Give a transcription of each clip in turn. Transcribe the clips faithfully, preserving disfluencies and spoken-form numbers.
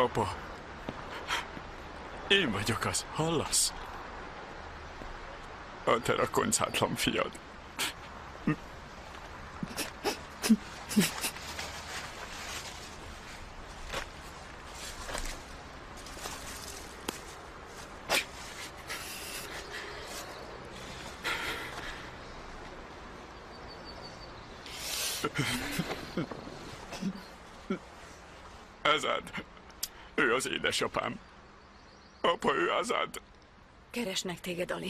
Apa, én vagyok az, hallasz? A te rakoncátlan fiad. Azad. Ő az édesapám. Apa, ő Azad. Keresnek téged, Ali.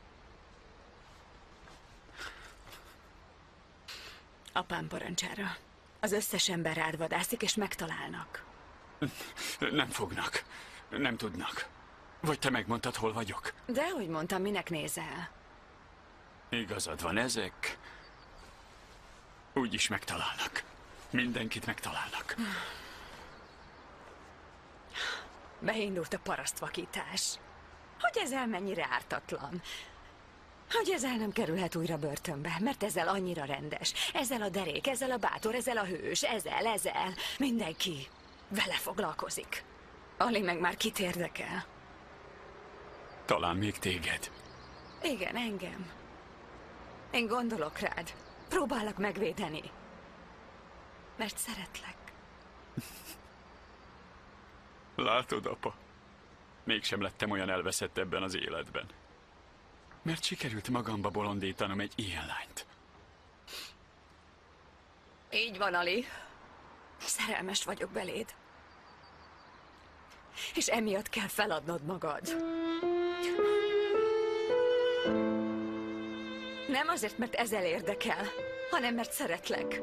Apám parancsára. Az összes ember rád vadászik, és megtalálnak. Nem fognak. Nem tudnak. Vagy te megmondtad, hol vagyok? De, hogy mondtam, minek nézel? Igazad van, ezek... Úgyis megtalálnak. Mindenkit megtalálnak. Beindult a parasztvakítás. Hogy ezzel mennyire ártatlan. Hogy ezzel nem kerülhet újra börtönbe, mert ezzel annyira rendes. Ezzel a derék, ezzel a bátor, ezzel a hős, ezzel, ezzel. Mindenki vele foglalkozik. Ali meg már kit érdekel? Talán még téged. Igen, engem. Én gondolok rád. Próbálok megvédeni. Mert szeretlek. Látod, apa? Mégsem lettem olyan elveszett ebben az életben. Mert sikerült magamba bolondítanom egy ilyen lányt. Így van, Ali. Szerelmes vagyok beléd. És emiatt kell feladnod magad. Nem azért, mert ezzel érdekel, hanem mert szeretlek.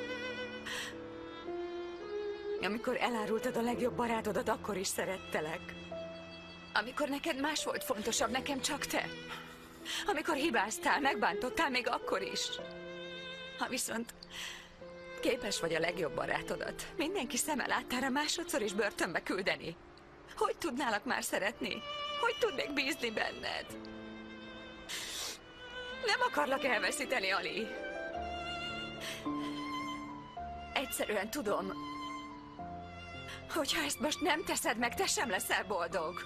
Amikor elárultad a legjobb barátodat, akkor is szerettelek. Amikor neked más volt fontosabb, nekem csak te. Amikor hibáztál, megbántottál, még akkor is. Ha viszont képes vagy a legjobb barátodat mindenki szeme láttára másodszor is börtönbe küldeni, hogy tudnálak már szeretni? Hogy tudnék bízni benned? Nem akarlak elveszíteni, Ali. Egyszerűen tudom, hogyha ezt most nem teszed meg, te sem leszel boldog.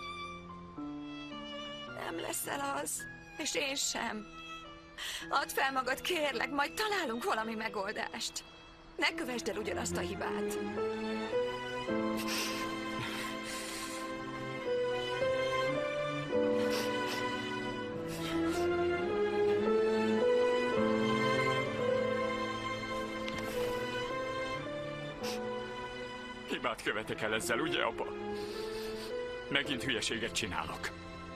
Nem leszel az, és én sem. Add fel magad, kérlek, majd találunk valami megoldást. Ne kövesd el ugyanazt a hibát. Hibát követek el ezzel, ugye, apa? Megint hülyeséget csinálok.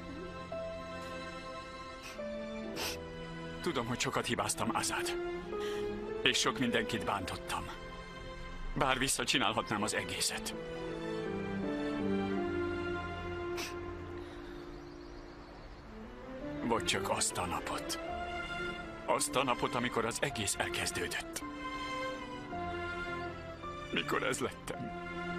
Tudom, hogy sokat hibáztam, Azad. És sok mindenkit bántottam. Bár visszacsinálhatnám az egészet. Vagy csak azt a napot. Azt a napot, amikor az egész elkezdődött. Mikor ez lettem.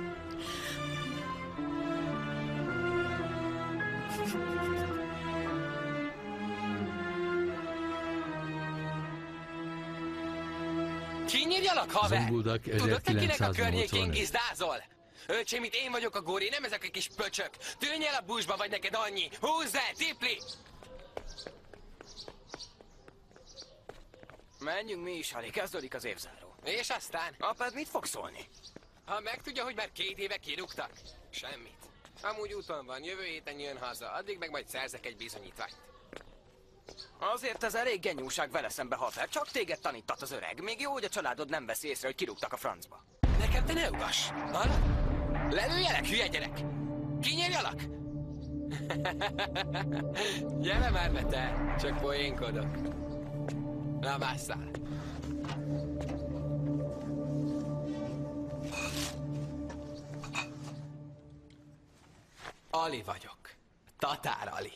Kinyírjalak, haver! Tudod, te kinek a környékén gizdázol? Öcsém, itt én vagyok a góri, nem ezek a kis pöcsök. Tűnj el a buszba, vagy neked annyi! Húzz el, tipli! Menjünk mi is, Ali, kezdődik az évzáró. És aztán? Apád mit fog szólni? Ha megtudja, hogy már két éve kirúgtak? Semmit. Amúgy úton van, jövő héten jön haza, addig meg majd szerzek egy bizonyítványt. Azért ez elég genyúság vele szembe, haver. Csak téged tanított az öreg. Még jó, hogy a családod nem veszi észre, hogy kirúgtak a francba. Nekem te ne ugass! Hallod? Lelőjelek, hülye gyerek! Kinyírjalak? Gyere már be te, csak poénkodok. Na, másszál. Ali vagyok. Tatár Ali.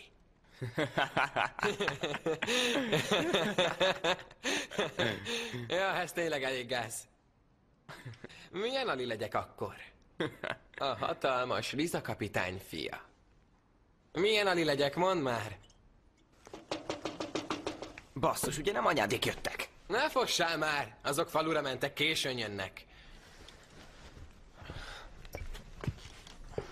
Ja, ez tényleg elég gáz. Milyen Ali legyek akkor? A hatalmas Liza kapitány fia. Milyen Ali legyek, mondd már? Basszus, ugye nem anyádék jöttek? Ne fossál már! Azok falura mentek, későn jönnek.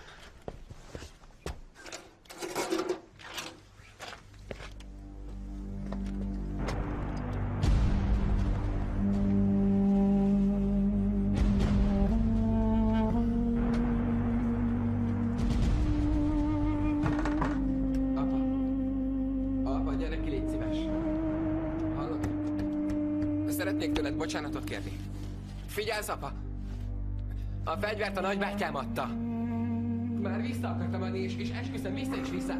szeretnék tőled bocsánatot kérni. Figyelsz, apa! A fegyvert a nagybátyám adta. Már vissza akartam adni, és, és esküszöm, vissza is vissza.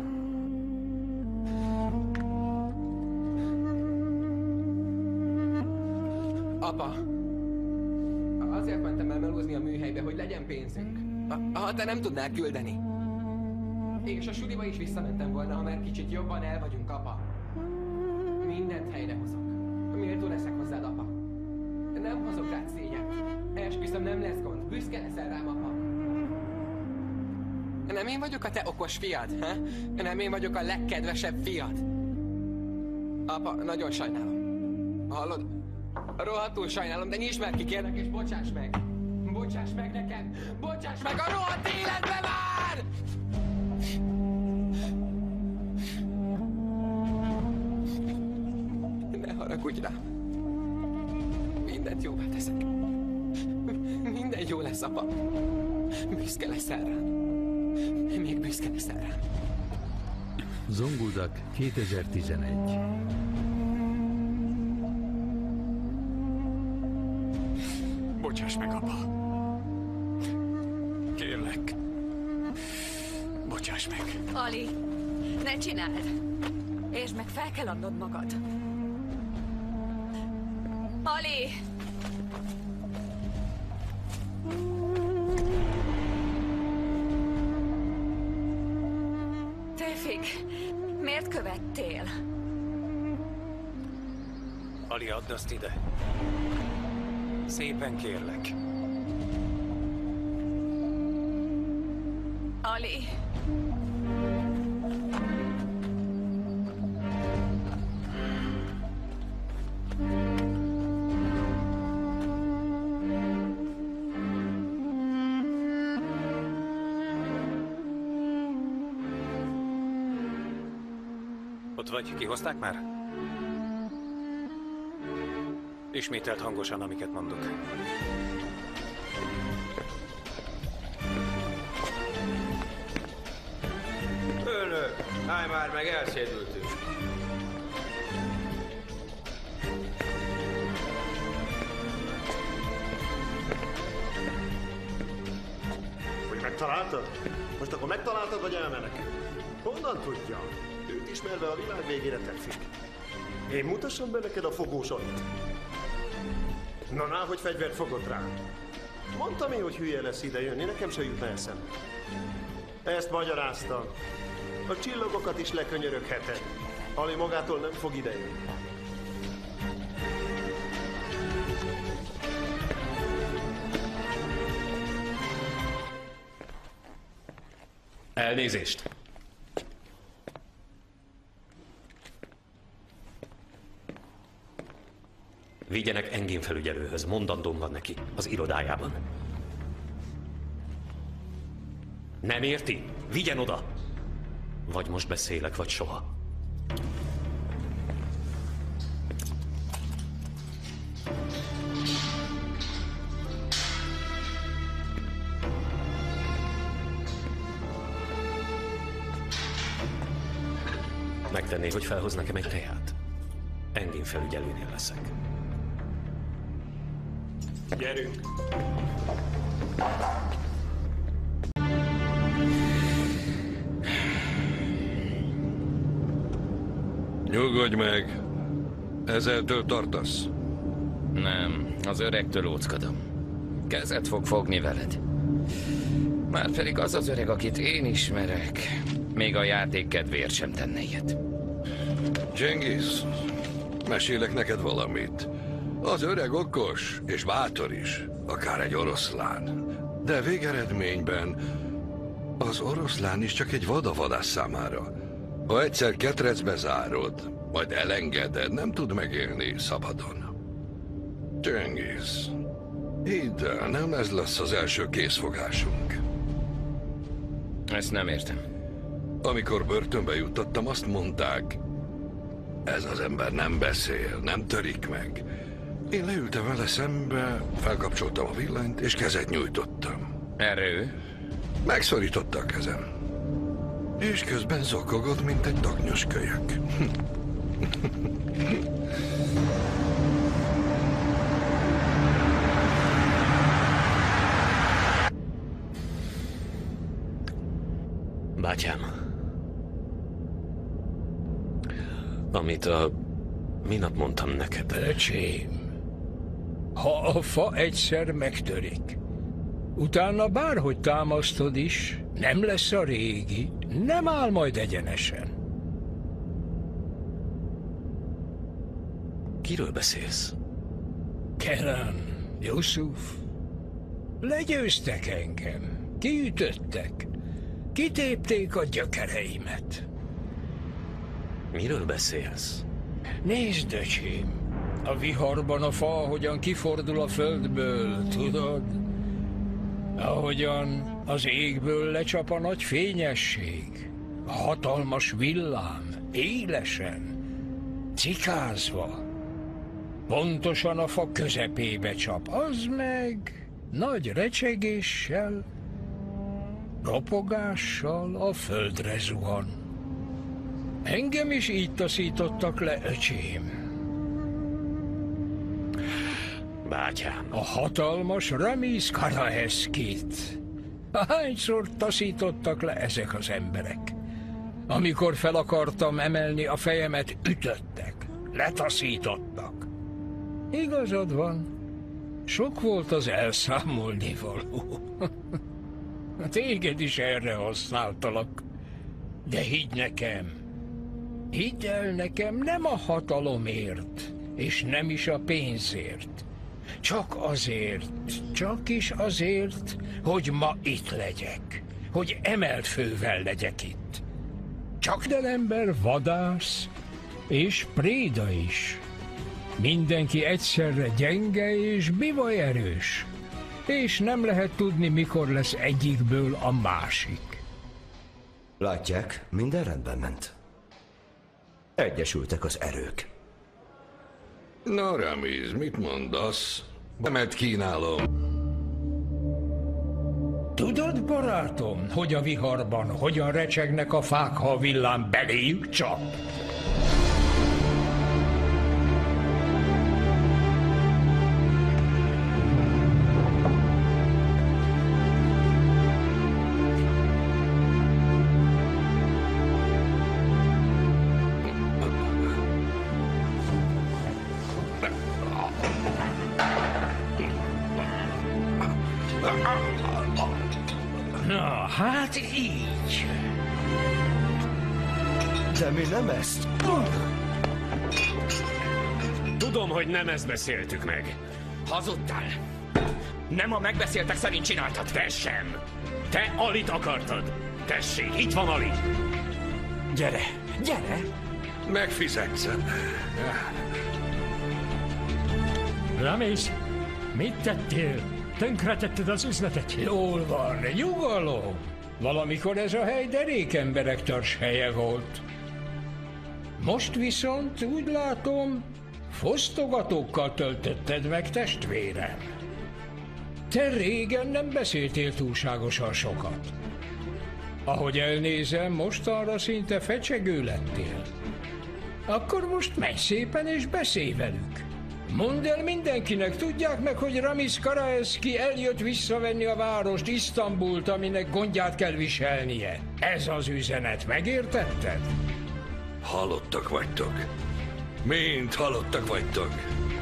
Apa! Azért mentem el melózni a műhelybe, hogy legyen pénzünk. Ha, ha te nem tudnál küldeni. És a suliba is visszamentem volna, ha már kicsit jobban el vagyunk, apa. Mindent helyrehozok. Méltó leszek hozzád, apa. Nem hozok rád szégyent. Esküszöm, nem lesz gond. Büszke leszel rám, apa. Nem én vagyok a te okos fiad, he? Nem én vagyok a legkedvesebb fiad. Apa, nagyon sajnálom. Hallod? Rohadtul sajnálom, de nyisd meg ki, kérlek, és bocsáss meg! Bocsáss meg nekem! Bocsáss meg a rohadt életbe már! Ne haragudj rám! Mindent jóvá teszek. Minden jó lesz, apa. Büszke leszel rám. Még büszke leszel rám. Zonguldak kétezer-tizenegy. Bocsáss meg, apa. Kérlek. Bocsáss meg. Ali, ne csináld! És meg fel kell adnod magad. Ali! Tevfik, miért követtél? Ali, add azt ide. Szépen kérlek. Ali! Ott vagy? Kihozták már? Ismételt hangosan, amiket mondok. Önök, állj már meg, elszédültünk. Hogy megtaláltad? Most akkor megtaláltad, vagy elmenek? Honnan tudja? Őt ismerve a világ végére Tevfik. Én mutassam be neked a fogósait. Na, ná, hogy fegyvert fogod rá. Mondtam én, hogy hülye lesz ide jönni, nekem se jutna eszembe. Ezt magyaráztam. A csillagokat is lekönyörögheted. Ali magától nem fog idejönni. Elnézést! Vigyenek Engin felügyelőhöz, mondandóm van neki, az irodájában. Nem érti? Vigyen oda! Vagy most beszélek, vagy soha. Megtenné, hogy felhoz nekem egy teát? Engin felügyelőnél leszek. Gyerünk! Nyugodj meg! Ezeltől tartasz? Nem, az öregtől óckodom. Kezet fog fogni veled. Márpedig az az öreg, akit én ismerek, még a játék kedvéért sem tenne ilyet. Cengiz, mesélek neked valamit. Az öreg okos és bátor is, akár egy oroszlán. De végeredményben az oroszlán is csak egy vadavadász számára. Ha egyszer ketrecbe zárod, majd elengeded, nem tud megélni szabadon. Cengiz, hidd el, nem ez lesz az első készfogásunk. Ezt nem értem. Amikor börtönbe juttattam, azt mondták, ez az ember nem beszél, nem törik meg. Én leültem vele szembe, felkapcsoltam a villanyt, és kezet nyújtottam. Erre ő? Megszorította a kezem. És közben zokogott, mint egy taknyos kölyök. Bátyám, amit a minap mondtam neked. Öcsém, ha a fa egyszer megtörik, utána bárhogy támasztod is, nem lesz a régi, nem áll majd egyenesen. Kiről beszélsz? Kenan, Yusuf, legyőztek engem, kiütöttek, kitépték a gyökereimet. Miről beszélsz? Nézd, öcsém, a viharban a fa hogyan kifordul a földből, tudod? Ahogyan az égből lecsap a nagy fényesség, a hatalmas villám, élesen, cikázva. Pontosan a fa közepébe csap, az meg nagy recsegéssel, ropogással a földre zuhan. Engem is így taszítottak le, öcsém. Bátyám. A hatalmas Ramiz Karaheszkit. Hányszor taszítottak le ezek az emberek? Amikor fel akartam emelni a fejemet, ütöttek, letaszítottak. Igazad van, sok volt az elszámolni való. Téged is erre használtalak. De higgy nekem, hidd el nekem, nem a hatalomért, és nem is a pénzért. Csak azért, csak is azért, hogy ma itt legyek, hogy emelt fővel legyek itt. Csak de ember vadász, és préda is. Mindenki egyszerre gyenge és bivaj erős, és nem lehet tudni, mikor lesz egyikből a másik. Látják, minden rendben ment. Egyesültek az erők. Na, Ramiz, mit mondasz? Nemet kínálom. Tudod, barátom, hogy a viharban hogyan recsegnek a fák, ha a villám beléjük csap? Na, hát így. De mi nem ezt? Tudom, hogy nem ezt beszéltük meg. Hazudtál. Nem a megbeszéltek szerint csináltad. Te sem. Te Alit akartad. Tessék, itt van Ali. Gyere, gyere! Megfizetsz. Ramiz, mit tettél? Tönkretetted az üzletet. Jól van, nyugalom. Valamikor ez a hely derék emberek törzshelye volt. Most viszont úgy látom, fosztogatókkal töltötted meg, testvérem. Te régen nem beszéltél túlságosan sokat. Ahogy elnézem, mostanra szinte fecsegő lettél. Akkor most menj szépen és beszélj velük. Mondd el mindenkinek, tudják meg, hogy Ramiz Karaheszki eljött visszavenni a várost, Isztambult, aminek gondját kell viselnie. Ez az üzenet, megértetted? Halottak vagytok. Mind halottak vagytok.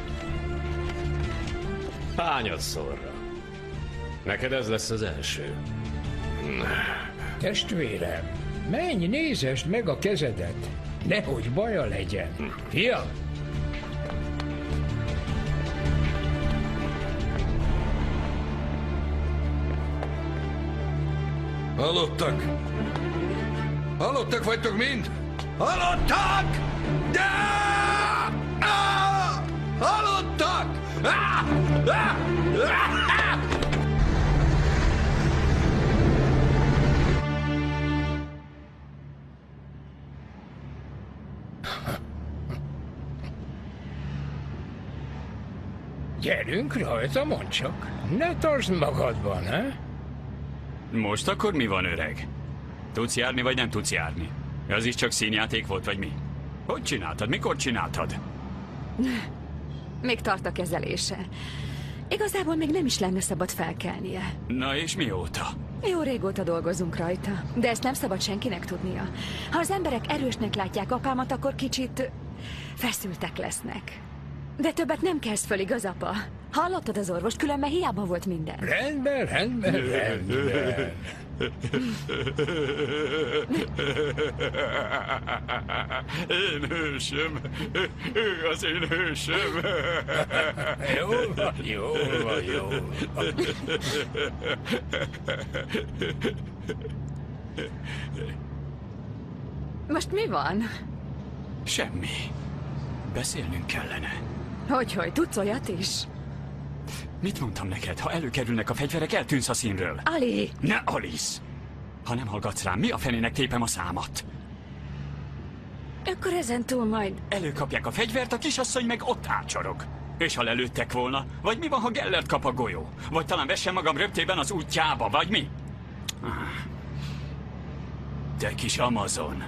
Hányadszorra? Neked ez lesz az első. Testvérem, menj, nézesd meg a kezedet. Nehogy baja legyen. Fiam! Halottak! Halottak vagytok mind? Halottak! De! Ah! Halottak! Ah! Ah! Ah! Gyerünk rajta, mondd csak. Ne tartsd magadban, he? Most akkor mi van, öreg? Tudsz járni, vagy nem tudsz járni? Az is csak színjáték volt, vagy mi? Hogy csináltad? Mikor csináltad? Még tart a kezelése. Igazából még nem is lenne szabad felkelnie. Na és mióta? Jó régóta dolgozunk rajta, de ezt nem szabad senkinek tudnia. Ha az emberek erősnek látják apámat, akkor kicsit feszültek lesznek. De többet nem kezd föl, igaz, apa? Hallottad az orvost, különben hiába volt minden. Rendben, rendben, rendben. Én hősöm. Ő az én hősöm. Jól van, jól van, jól van. Most mi van? Semmi. Beszélnünk kellene. Hogyhogy, tudsz olyat is? Mit mondtam neked? Ha előkerülnek a fegyverek, eltűnsz a színről. Ali! Ne, Alice! Ha nem hallgatsz rám, mi a fenének tépem a számat? Akkor ezen túl majd... Előkapják a fegyvert, a kisasszony meg ott ácsorog. És ha lelőttek volna? Vagy mi van, ha Gellert kap a golyó? Vagy talán vessem magam röptében az útjába, vagy mi? Te kis Amazon!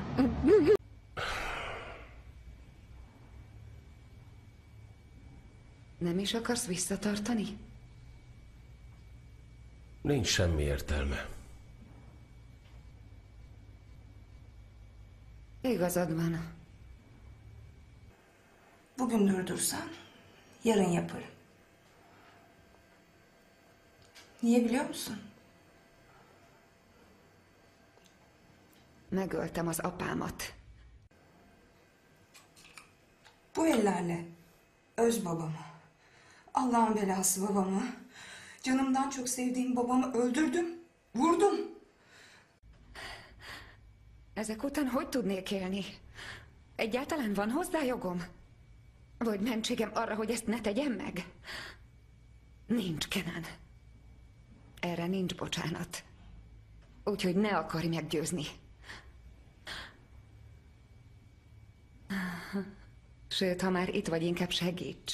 Nem is akarsz visszatartani? Nincs semmi értelme. Igazad van. Bugün durdursan, yarın yaparım. Niye biliyor musun? Megöltem az apámat. Bu ellerle öz babamı, Allah'ın belası babamı, canımdan çok sevdiğim babamı öldürdüm, vurdum. Ezek után hogy tudnék élni? Egyáltalán van hozzá jogom? Vagy mentségem arra, hogy ezt ne tegyem meg? Nincs, Kenan. Erre nincs bocsánat. Úgyhogy ne akarj meggyőzni. Sőt, ha már itt vagy, inkább segíts.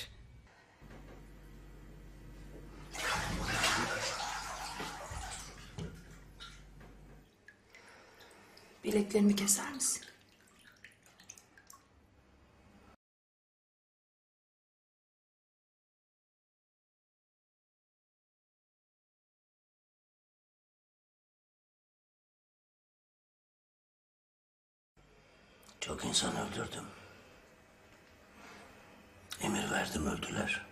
Bileklerimi keser misin? Çok insan öldürdüm. Emir verdim, öldüler.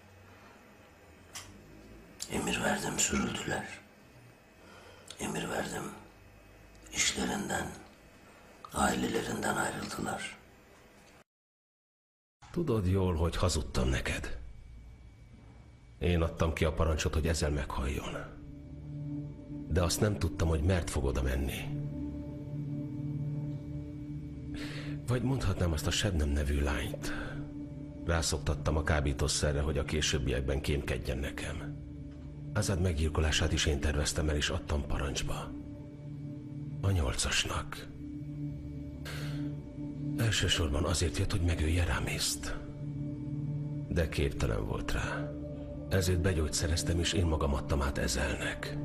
Emir verdim, sürüldüler. Emir verdim, işlerinden, ailelerinden ayrıldılar. Tudod jól, hogy hazudtam neked. Én adtam ki a parancsot, hogy ezzel meghalljon. De azt nem tudtam, hogy mert fog oda menni. Vagy mondhatnám azt a Shabnam nevű lányt. Rászoktattam a kábítószerre, hogy a későbbiekben kémkedjen nekem. Azad meggyilkolását is én terveztem el, és adtam parancsba. A nyolcasnak. Elsősorban azért jött, hogy megölje Ramist. De képtelen volt rá. Ezért begyógyszereztem, és én magam adtam át Ezelnek.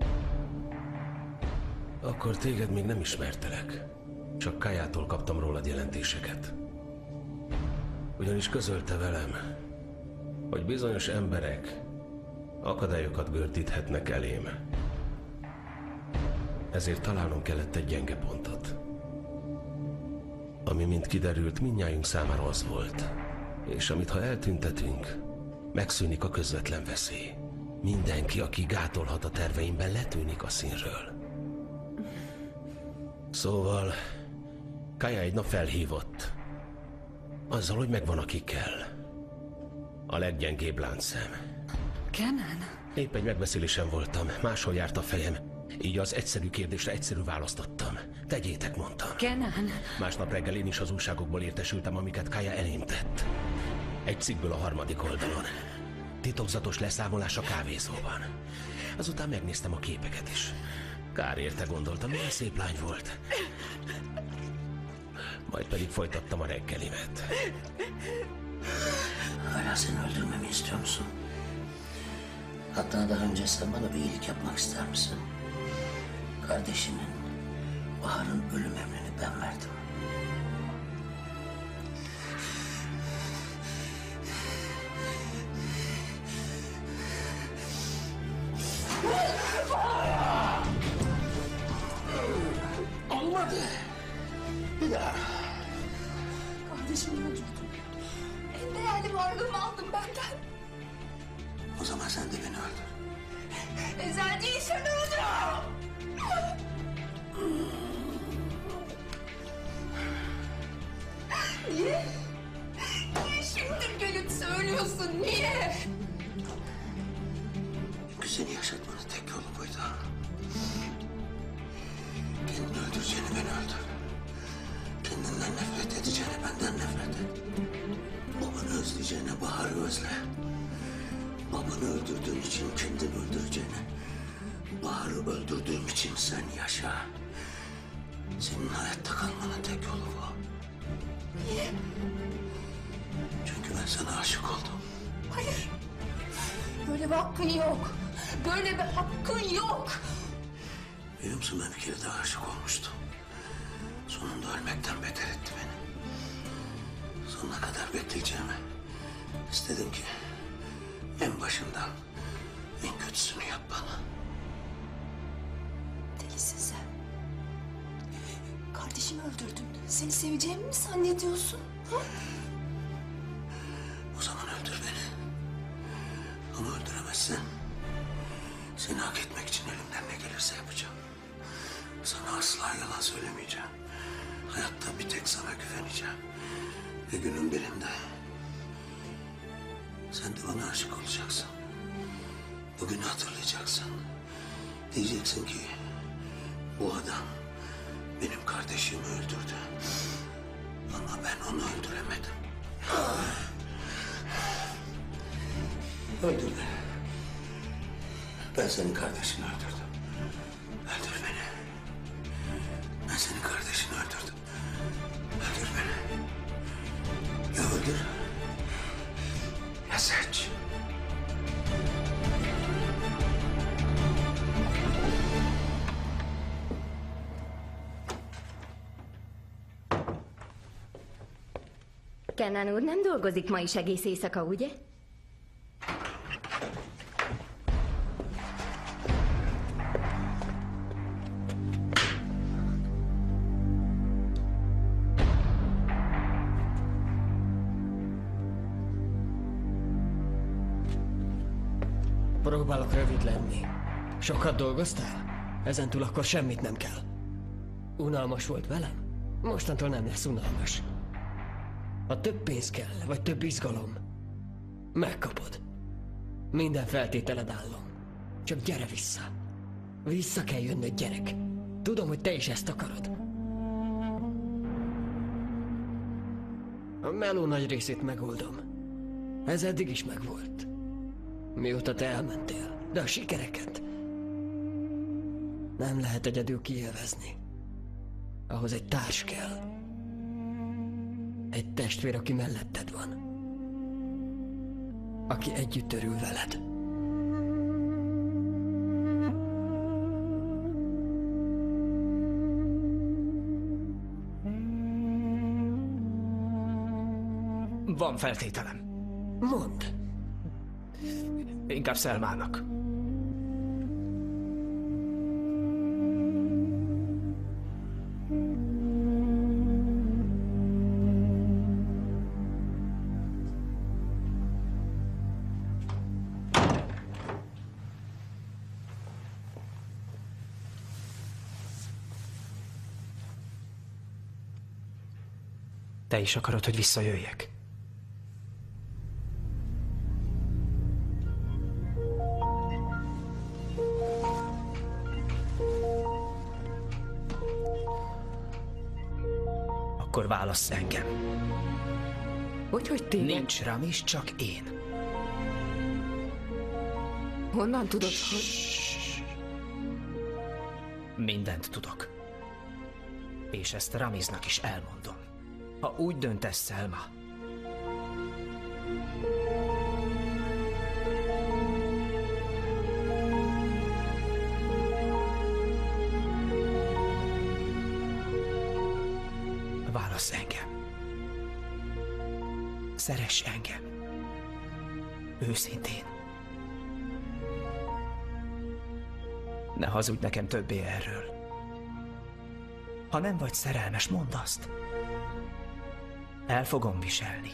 Akkor téged még nem ismertelek. Csak Kajától kaptam rólad jelentéseket. Ugyanis közölte velem, hogy bizonyos emberek akadályokat gördíthetnek elém. Ezért találnom kellett egy gyenge pontot. Ami, mint kiderült, mindnyájunk számára az volt. És amit ha eltüntetünk, megszűnik a közvetlen veszély. Mindenki, aki gátolhat a terveimben, letűnik a színről. Szóval Kaja egy nap felhívott. Azzal, hogy megvan, aki kell. A leggyengébb láncszem. Kenan? Épp egy megbeszélésen voltam, máshol járt a fejem. Így az egyszerű kérdésre egyszerű választottam. Tegyétek, mondtam. Kenan? Másnap reggel én is az újságokból értesültem, amiket Kaja elém tett. Egy cikkből a harmadik oldalon. Titokzatos leszámolás a kávézóban. Azután megnéztem a képeket is. Kár érte, gondoltam, milyen szép lány volt. Majd pedig folytattam a reggelimet. Hala seni öldürmemi istiyor musun? Hatta daha önce sen bana bir iyilik yapmak ister misin? Kardeşinin, Bahar'ın ölüm emrini ben verdim. Kardeşimi öldürdüm. En değerli varlığımı aldın benden. O zaman sen de beni öldür. Ezel değilsen öldür. Niye? Niye şimdi gelip söylüyorsun? Niye? Çünkü seni yaşatmanın tek yolu buydu. Kendini öldüreceğini beni öldür. Kendinden nefret edeceğine benden nefret et. Babanı özleyeceğine Bahar'ı özle. Babanı öldürdüğün için kendini öldüreceğine Bahar'ı öldürdüğüm için sen yaşa. Senin hayatta kalmanın tek yolu bu. Niye? Çünkü ben sana aşık oldum. Hayır. Böyle bir hakkın yok. Böyle bir hakkın yok. Biliyor musun ben bir kere daha aşık olmuştum. Sonunda ölmekten beter etti beni. Sonuna kadar bekleyeceğimi istedim ki en başından en kötüsünü yap bana. Delisin sen. Kardeşimi öldürdün. Seni seveceğimi mi zannediyorsun? Ha? O zaman öldür beni. Ama öldüremezsen seni hak etmek için elimden ne gelirse yapacağım. Sana asla yalan söylemeyeceğim. Hayatta bir tek sana güveneceğim. Ve günün birinde sen de bana aşık olacaksın. Bugünü hatırlayacaksın. Diyeceksin ki bu adam benim kardeşimi öldürdü. Ama ben onu öldüremedim. Öldür beni. Ben senin kardeşini öldürdüm. Öldür beni. Ben senin kardeşini öldürdüm. Öldür beni. Ya öldür ya seç. Kenan úr nem dolgozik ma is egész éjszaka, ugye? Próbálok rövid lenni. Sokat dolgoztál? Ezentúl akkor semmit nem kell. Unalmas volt velem? Mostantól nem lesz unalmas. Ha több pénz kell, vagy több izgalom, megkapod. Minden feltételed állom. Csak gyere vissza. Vissza kell jönnöd, gyerek. Tudom, hogy te is ezt akarod. A meló nagy részét megoldom. Ez eddig is megvolt. Mióta te elmentél, de a sikereket nem lehet egyedül kiélvezni. Ahhoz egy társ kell. Egy testvér, aki melletted van. Aki együtt örül veled. Van feltételem. Mondd. Inkább Szelmának. Te is akarod, hogy visszajöjjek? Akkor válassz engem. Hogy, hogy téged? Nincs Ramis, csak én. Honnan tudod, hogy... Mindent tudok. És ezt Ramisnak is elmondom. Ha úgy döntesz, Selma. Válasz engem. Szeress engem. Őszintén. Ne hazudj nekem többé erről. Ha nem vagy szerelmes, mondd azt. El fogom viselni.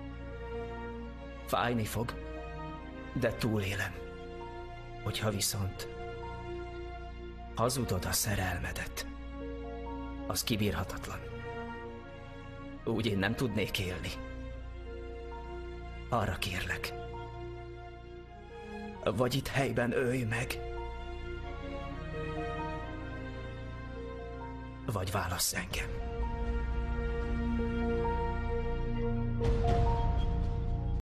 Fájni fog, de túlélem. Hogyha viszont hazudod a szerelmedet, az kibírhatatlan. Úgy én nem tudnék élni. Arra kérlek. Vagy itt helyben ölj meg, vagy válassz engem.